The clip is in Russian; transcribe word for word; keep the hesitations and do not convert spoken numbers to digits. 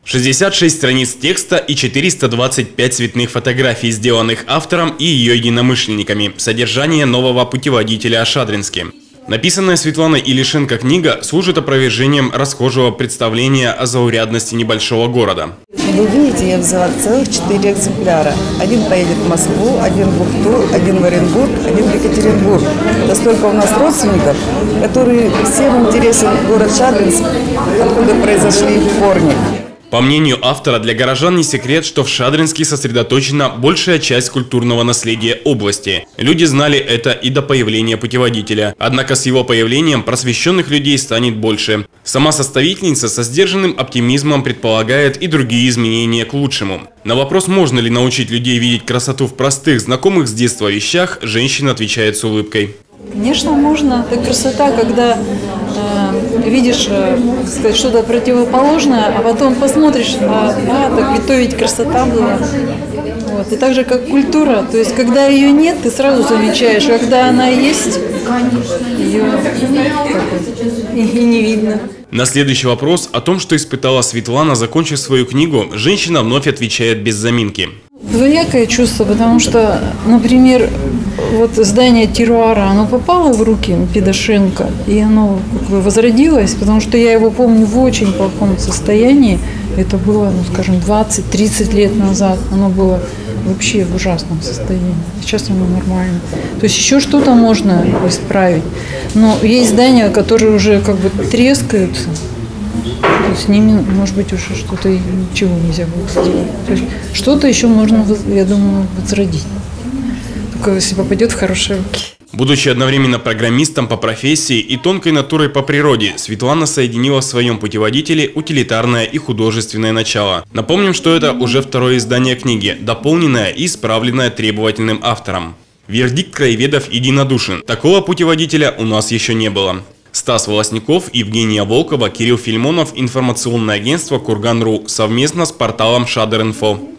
шестьдесят шесть страниц текста и четыреста двадцать пять цветных фотографий, сделанных автором и ее единомышленниками. Содержание нового путеводителя о Шадринске. Написанная Светланой Илишенко книга служит опровержением расхожего представления о заурядности небольшого города. Вы видите, я взяла целых четыре экземпляра. Один поедет в Москву, один в Ухту, один в Оренбург, один в Екатеринбург. Это столько у нас родственников, которые всем интересен город Шадринск, откуда произошли корни. По мнению автора, для горожан не секрет, что в Шадринске сосредоточена большая часть культурного наследия области. Люди знали это и до появления путеводителя. Однако с его появлением просвещенных людей станет больше. Сама составительница со сдержанным оптимизмом предполагает и другие изменения к лучшему. На вопрос, можно ли научить людей видеть красоту в простых, знакомых с детства вещах, женщина отвечает с улыбкой. Конечно, можно. Это красота, когда э, видишь э, сказать, что-то противоположное, а потом посмотришь, а, а так и то ведь красота была. Вот. И так же, как культура. То есть, когда ее нет, ты сразу замечаешь. Когда она есть, ее и, и не видно. На следующий вопрос о том, что испытала Светлана, закончив свою книгу, женщина вновь отвечает без заминки. Двоякое чувство, потому что, например, вот здание Теруара, оно попало в руки Педашенко, и оно как бы возродилось, потому что я его помню в очень плохом состоянии. Это было, ну, скажем, двадцать-тридцать лет назад. Оно было вообще в ужасном состоянии. Сейчас оно нормально. То есть еще что-то можно исправить. Но есть здания, которые уже как бы трескаются. С ними, может быть, уже что-то ничего нельзя будет сделать. То есть что-то еще можно, я думаю, возродить. Только если попадет в хорошие руки. Будучи одновременно программистом по профессии и тонкой натурой по природе, Светлана соединила в своем путеводителе утилитарное и художественное начало. Напомним, что это уже второе издание книги, дополненное и исправленное требовательным автором. Вердикт краеведов единодушен. Такого путеводителя у нас еще не было. Стас Волосников, Евгения Волкова, Кирилл Филимонов, информационное агентство Курган точка ру совместно с порталом Шадр точка инфо.